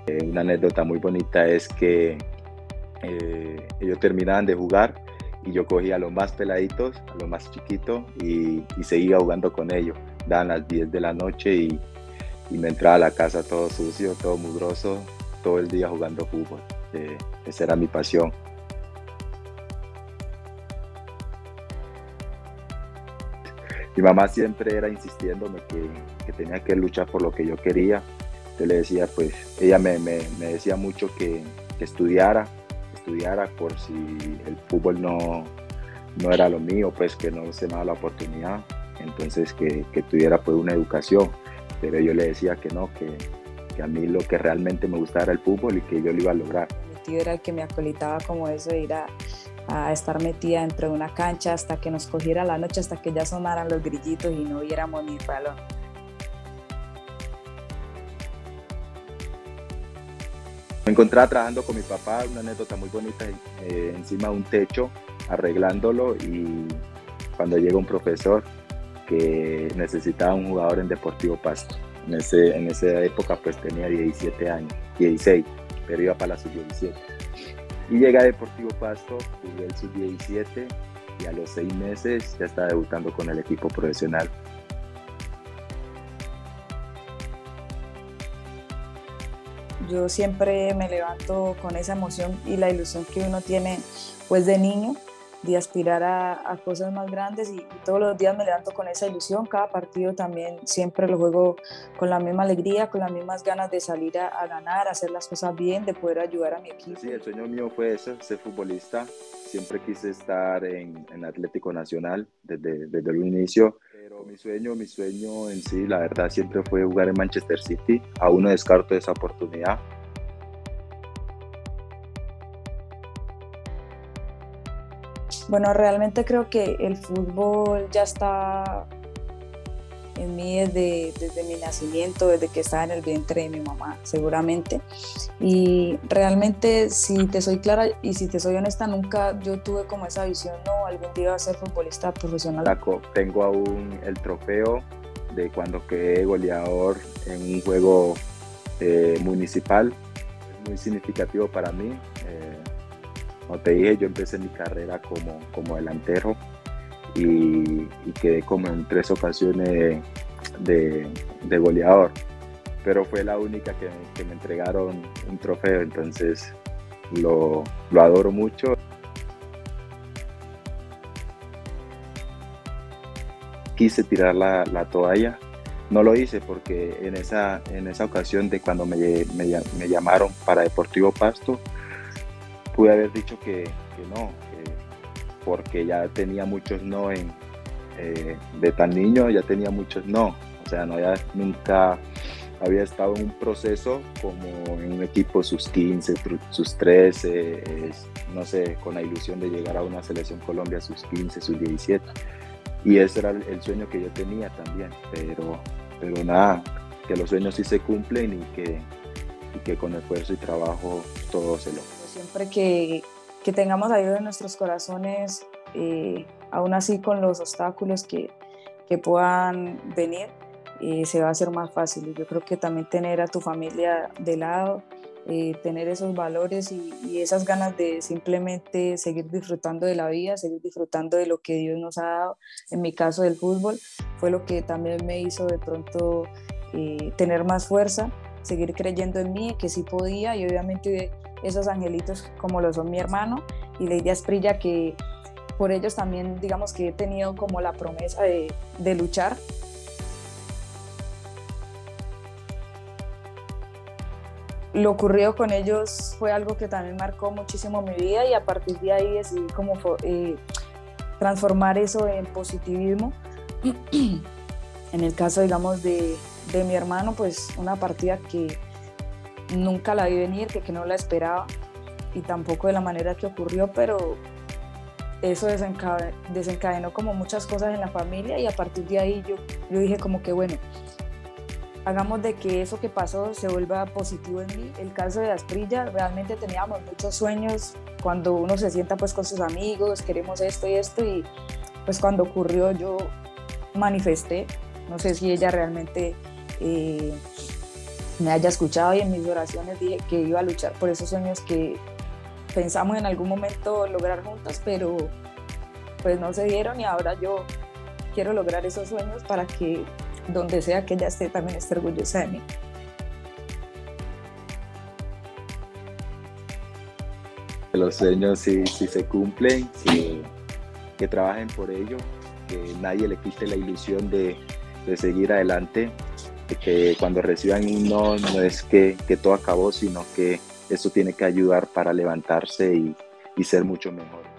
Una anécdota muy bonita es que ellos terminaban de jugar y yo cogía a los más peladitos, a los más chiquitos y seguía jugando con ellos. Daban las 10 de la noche y me entraba a la casa todo sucio, todo mugroso, todo el día jugando fútbol. Esa era mi pasión. Mi mamá siempre era insistiéndome que tenía que luchar por lo que yo quería. Yo le decía, pues, ella me decía mucho que estudiara por si el fútbol no era lo mío, pues que no se me daba la oportunidad, entonces que tuviera pues una educación, pero yo le decía que no, que a mí lo que realmente me gustaba era el fútbol y que yo lo iba a lograr. Mi tío era el que me acolitaba como eso de ir a estar metida dentro de una cancha hasta que nos cogiera la noche, hasta que ya sonaran los grillitos y no viéramos ni balón. Me encontraba trabajando con mi papá, una anécdota muy bonita, encima de un techo, arreglándolo, y cuando llega un profesor que necesitaba un jugador en Deportivo Pasto. En esa época pues tenía 17 años, 16, pero iba para la sub-17. Y llega a Deportivo Pasto, jugué el sub-17 y a los 6 meses ya estaba debutando con el equipo profesional. Yo siempre me levanto con esa emoción y la ilusión que uno tiene pues de niño, de aspirar a cosas más grandes, y todos los días me levanto con esa ilusión. Cada partido también siempre lo juego con la misma alegría, con las mismas ganas de salir a ganar, a hacer las cosas bien, de poder ayudar a mi equipo. Sí, el sueño mío fue eso, ser futbolista. Siempre quise estar en Atlético Nacional desde el inicio, pero mi sueño en sí, la verdad, siempre fue jugar en Manchester City. Aún no descarto esa oportunidad. Bueno, realmente creo que el fútbol ya está en mí desde mi nacimiento, desde que estaba en el vientre de mi mamá, seguramente. Y realmente, si te soy clara y si te soy honesta, nunca yo tuve como esa visión, no, algún día voy a ser futbolista profesional. Tengo aún el trofeo de cuando quedé goleador en un juego municipal. Es muy significativo para mí. Como te dije, yo empecé mi carrera como delantero y quedé como en 3 ocasiones de goleador, pero fue la única que me entregaron un trofeo, entonces lo adoro mucho. Quise tirar la toalla, no lo hice porque en esa ocasión de cuando me llamaron para Deportivo Pasto, pude haber dicho que no, porque ya tenía muchos no de tan niño, ya tenía muchos no, o sea, nunca había estado en un proceso como en un equipo sus 15, sus 13, no sé, con la ilusión de llegar a una selección Colombia sus 15, sus 17, y ese era el sueño que yo tenía también, pero nada, que los sueños sí se cumplen y que con esfuerzo y trabajo todo se logra. Siempre que tengamos a Dios en nuestros corazones, aún así con los obstáculos que puedan venir, se va a hacer más fácil. Y yo creo que también tener a tu familia de lado, tener esos valores y esas ganas de simplemente seguir disfrutando de la vida, seguir disfrutando de lo que Dios nos ha dado, en mi caso del fútbol, fue lo que también me hizo de pronto tener más fuerza, seguir creyendo en mí, que sí podía, y obviamente esos angelitos como lo son mi hermano y Lady Asprilla, que por ellos también digamos que he tenido como la promesa de luchar. Lo ocurrido con ellos fue algo que también marcó muchísimo mi vida, y a partir de ahí decidí como transformar eso en positivismo. En el caso, digamos, de mi hermano, pues una partida que nunca la vi venir, que no la esperaba, y tampoco de la manera que ocurrió, pero eso desencadenó como muchas cosas en la familia, y a partir de ahí yo dije como que bueno, hagamos de que eso que pasó se vuelva positivo en mí. El caso de Asprilla, realmente teníamos muchos sueños, cuando uno se sienta pues con sus amigos, queremos esto y esto, y pues cuando ocurrió yo manifesté, no sé si ella realmente me haya escuchado y en mis oraciones dije que iba a luchar por esos sueños que pensamos en algún momento lograr juntas, pero pues no se dieron y ahora yo quiero lograr esos sueños para que donde sea que ella esté también esté orgullosa de mí. Que los sueños si se cumplen, que trabajen por ello, que nadie le quite la ilusión de seguir adelante, de que cuando reciban un no, no es que todo acabó, sino que eso tiene que ayudar para levantarse y ser mucho mejor.